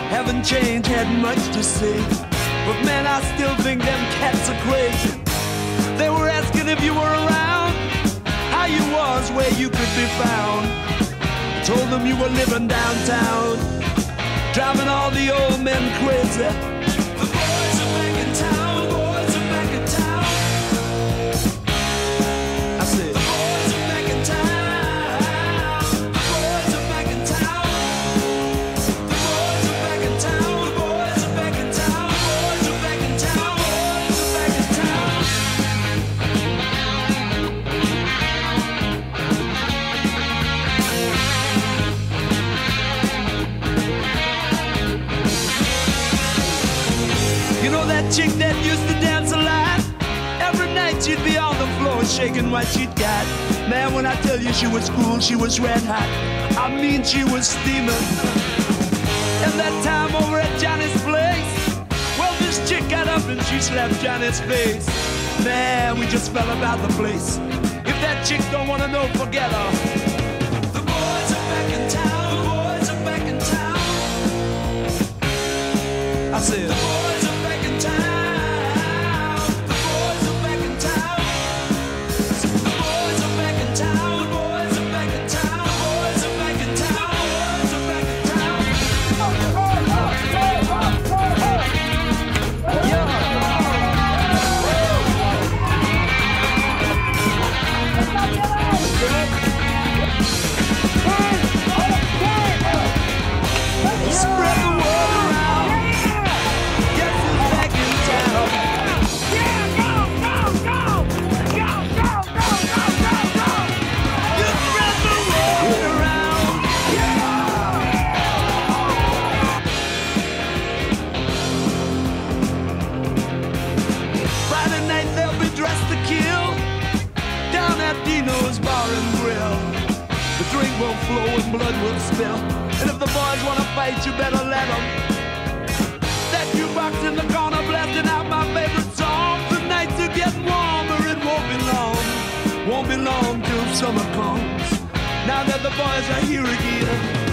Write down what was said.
Haven't changed, had much to say, but man, I still think them cats are crazy. They were asking if you were around, how you was, where you could be found. I told them you were living downtown, driving all the old men crazy. The boys are back in town, the boys are back in town. I said, the boys are back in town, the boys are back in town. The boys are back in town, the boys are back in town, the boys are back in town, the boys are back in town. You know that chick that used to dance a lot? Every night she'd be on the floor shaking what she'd got. Man, when I tell you she was cool, she was red hot. I mean, she was steaming. And that time over at Johnny's place, well, this chick got up and she slapped Johnny's face. Man, we just fell about the place. If that chick don't want to know, forget her. The boys are back in town, the boys are back in town. I said, the boys are back in town, the boys are back in town. The boys are back in town, the boys are back in town, the boys are back in town, the boys are back in town. Spread the word around. Guess who's back in town? You spread the word around. Friday night they'll be dressed to kill down at Dino's Bar and Grill. The drink will flow and blood will spill. And if the boys wanna fight, you better let them. That jukebox in the corner blasting out my favorite song. The nights are getting warmer, it won't be long. Won't be long till summer comes. Now that the boys are here again.